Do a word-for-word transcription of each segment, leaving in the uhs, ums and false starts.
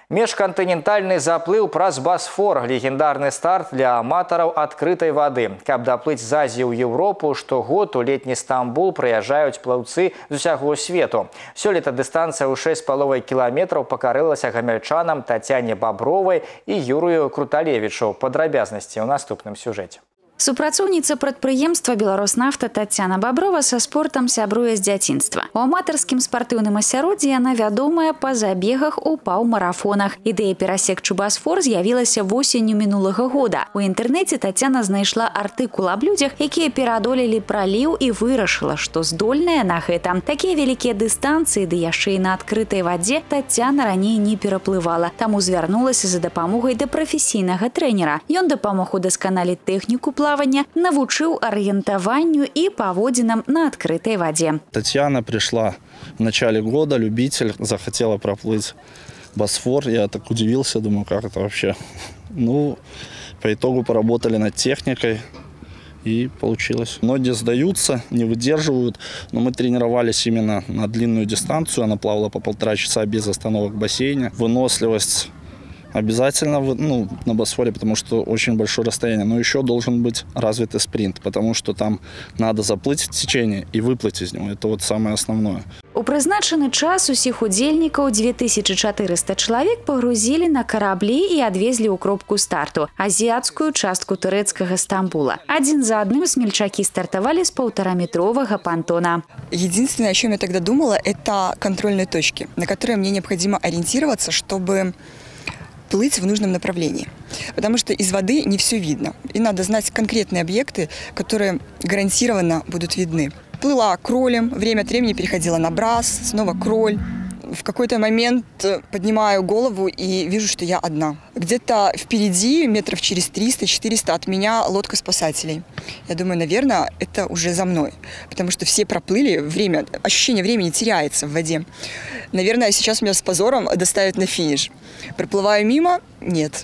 Межконтинентальный заплыў праз Босфор – легендарный старт для аматараў открытой воды. Каб доплыть з Азии ў Европу, штогод у летний Стамбул прыязджаюць плаўцы з усяго свету. Сёлета дистанция ў шесть з паловай кіламетраў пакарылася гамяльчанам Татьяне Бобровой и Юрию Круталевичу. Падрабязнасці ў наступным сюжэце. Супрацоўніца прадпрыемства «Беларуснафта» Татьяна Боброва со спортом сябруе з дзяцінства. У аматарскім спартыўным асяроддзі яна вядомая па забегах у паўмарафонах. Ідэя перасекчы Босфор з'явілася восенню мінулага года. У інтэрнэце Татьяна знайшла артыкул аб людзях, якія пераадолелі праліў і вырашыла, што здольная на гэта. Такія вялікія дыстанцыі, ды яшчэ і на адкрытай вадзе, Татьяна раней не пераплывала. Таму звярнулася за дапамогай да прафесійнага трэнера. Ён дапамог удасканаліць тэхніку плавания, навучыў арыентаванню и паводзінам на открытой воде. Татьяна пришла в начале года, любитель, захотела проплыть Босфор. Я так удивился, думаю, как это вообще. Ну, по итогу поработали над техникой и получилось. Многие сдаются, не выдерживают, но мы тренировались именно на длинную дистанцию. Она плавала по полтора часа без остановок в бассейне. Выносливость обязательно ну, на Босфоре, потому что очень большое расстояние. Но еще должен быть развитый спринт, потому что там надо заплыть в течение и выплыть из него. Это вот самое основное. У прызначаны час усіх удзельнікаў две тысячи четыреста чалавек пагрузілі на караблі і адвезлі ў кропку старту – азіяцкую частку турэцкага Стамбула. Один за одним смельчаки стартовали с полтораметрового понтона. Единственное, о чем я тогда думала, это контрольные точки, на которые мне необходимо ориентироваться, чтобы плыть в нужном направлении. Потому что из воды не все видно. И надо знать конкретные объекты, которые гарантированно будут видны. Плыла кролем, время от времени переходила на брас, снова кроль. В какой-то момент поднимаю голову и вижу, что я одна. Где-то впереди, метров через триста-четыреста от меня лодка спасателей. Я думаю, наверное, это уже за мной. Потому что все проплыли, время, ощущение времени теряется в воде. Наверное, сейчас меня с позором доставят на финиш. Проплываю мимо? Нет,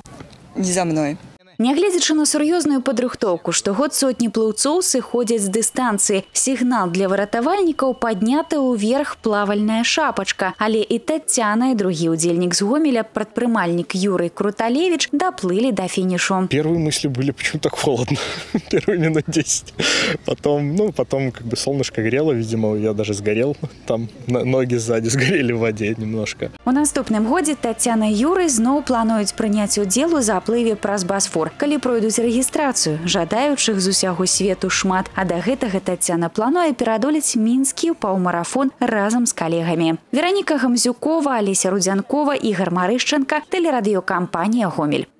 не за мной. Нягледзячы на сур'ёзную падрыхтоўку, штогод сотні плыўцоў сыходзяць з дыстанцыі. Сігнал для выратавальнікаў паднята ўверх плавальная шапачка. Але і Татьяна, і другі ўдзельнік з Гомеля, прадпрымальнік Юрий Круталевич, доплыли до финишу. Первые мысли были, почему так холодно. Первые минут десять. Потом, ну, потом как бы солнышко грело, видимо, я даже сгорел. Там ноги сзади сгорели в воде немножко. У наступным годзе Татьяна і Юрий зноў плануюць прыняць удзел у заплыве праз Босфор. Калі пройдуць рэгістрацыю, жадаючых з усяго свету шмат, а да гэтага Татьяна плануе пераадолець мінскі паўмарафон разам з калегамі. Вераніка Гамзюкова, Алеся Рудзянкова, Ігор Марышченко, тэлерадыёкампанія «Гомель».